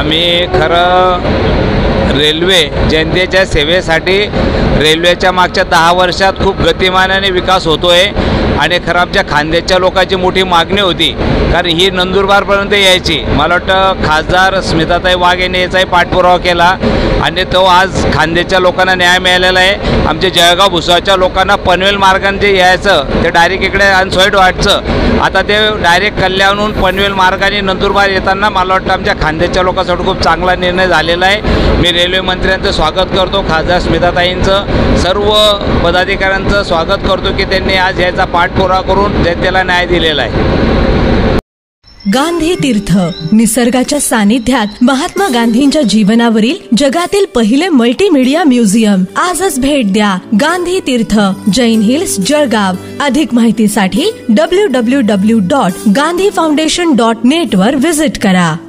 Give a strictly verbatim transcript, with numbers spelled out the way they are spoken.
आम्ही खरं रेल्वे जनतेच्या सेवेसाठी रेल्वेच्या मागच्या दहा वर्षात खूप गतिमानाने विकास होतो आहे आणि खरं आमच्या खान्देशच्या लोकांची मोठी मागणी होती, कारण ही नंदुरबारपर्यंत यायची. मला वाटतं खासदार स्मिताताई वाघ यांनी याचाही पाठपुरावा केला आणि तो आज खान्देशच्या लोकांना न्याय मिळालेला आहे. आमच्या जळगाव भुसावळच्या लोकांना पनवेल मार्गाने जे यायचं ते डायरेक्ट इकडे अनसॉईड वाटचं, आता ते डायरेक्ट कल्याणहून पनवेल मार्गाने नंदुरबार येताना मला वाटतं आमच्या खान्देशच्या लोकांसाठी खूप चांगला निर्णय झालेला आहे. मी रेल्वे मंत्र्यांचं स्वागत करतो, खासदार स्मिताताईंचं, सर्व पदाधिकाऱ्यांचं स्वागत करतो की त्यांनी आज याचा पाठपुरावा करून जनतेला न्याय दिलेला आहे. गांधी तीर्थ, निसर्गाच्या सानिध्यात महात्मा गांधींच्या जीवनावरील जगातील पहिले मल्टीमीडिया म्युझियम. आजच भेट द्या. गांधी तीर्थ, जैन हिल्स, जळगाव. अधिक माहितीसाठी W W W dot Gandhi foundation dot net वर व्हिजिट करा.